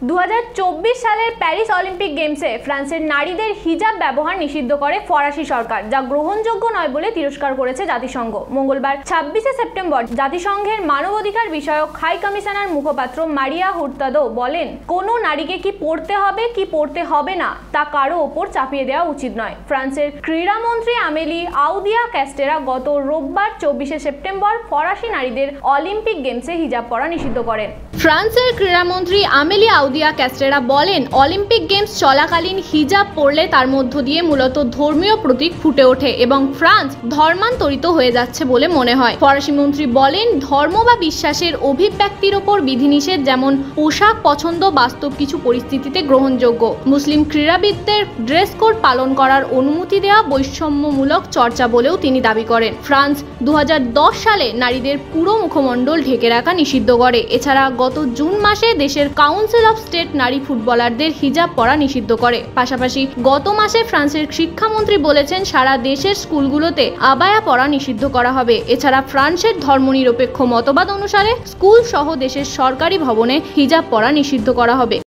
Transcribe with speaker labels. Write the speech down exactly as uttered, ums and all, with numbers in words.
Speaker 1: দু হাজার চব্বিশ সালের প্যারিস অলিম্পিক গেমসে ফ্রান্সের নারীদের হিজাব ব্যবহার নিষিদ্ধ করে ফরাসি সরকার, যা গ্রহণযোগ্য নয় বলে তিরস্কার করেছে জাতিসংঘ। মঙ্গলবার ছাব্বিশে সেপ্টেম্বর জাতিসংঘের মানবাধিকার বিষয়ক হাই কমিশনার মুখপাত্র মারিয়া হুর্তাদো বলেন, কোনো নারীকে কি পড়তে হবে কি পড়তে হবে না তা কারো ওপর চাপিয়ে দেওয়া উচিত নয়। ফ্রান্সের ক্রীড়ামন্ত্রী আমেলি আউদিয়া ক্যাস্টেরা গত রোববার চব্বিশে সেপ্টেম্বর ফরাসি নারীদের অলিম্পিক গেমসে হিজাব পরা নিষিদ্ধ করেন। ফ্রান্সের ক্রীড়ামন্ত্রী আমেলি আউদিয়া ক্যাস্টেরা বলেন, অলিম্পিক গেমস চলাকালীন হিজাব পরলে তার মধ্য দিয়ে মূলত ধর্মীয় প্রতীক ফুটে ওঠে এবং ফ্রান্স ধর্মান্তরিত হয়ে যাচ্ছে বলে মনে হয়। ফরাসি মন্ত্রী বলেন, ধর্ম বা বিশ্বাসের অভিব্যক্তির ওপর বিধিনিষেধ যেমন পোশাক পছন্দ বাস্তব কিছু পরিস্থিতিতে গ্রহণযোগ্য। মুসলিম ক্রীড়াবিদদের ড্রেস কোড পালন করার অনুমতি দেওয়া বৈষম্যমূলক চর্চা বলেও তিনি দাবি করেন। ফ্রান্স দু হাজার দশ সালে নারীদের পুরো মুখমণ্ডল ঢেকে রাখা নিষিদ্ধ করে। এছাড়া গত জুন মাসে দেশের কাউন্সিল অফ স্টেট নারী ফুটবলারদের হিজাব পরা নিষিদ্ধ করে। পাশাপাশি গত মাসে ফ্রান্সের শিক্ষামন্ত্রী বলেছেন, সারা দেশের স্কুলগুলোতে আবায়া পরা নিষিদ্ধ করা হবে। এছাড়া ফ্রান্সের ধর্মনিরপেক্ষ মতবাদ অনুসারে স্কুল সহ দেশের সরকারি ভবনে হিজাব পরা নিষিদ্ধ করা হবে।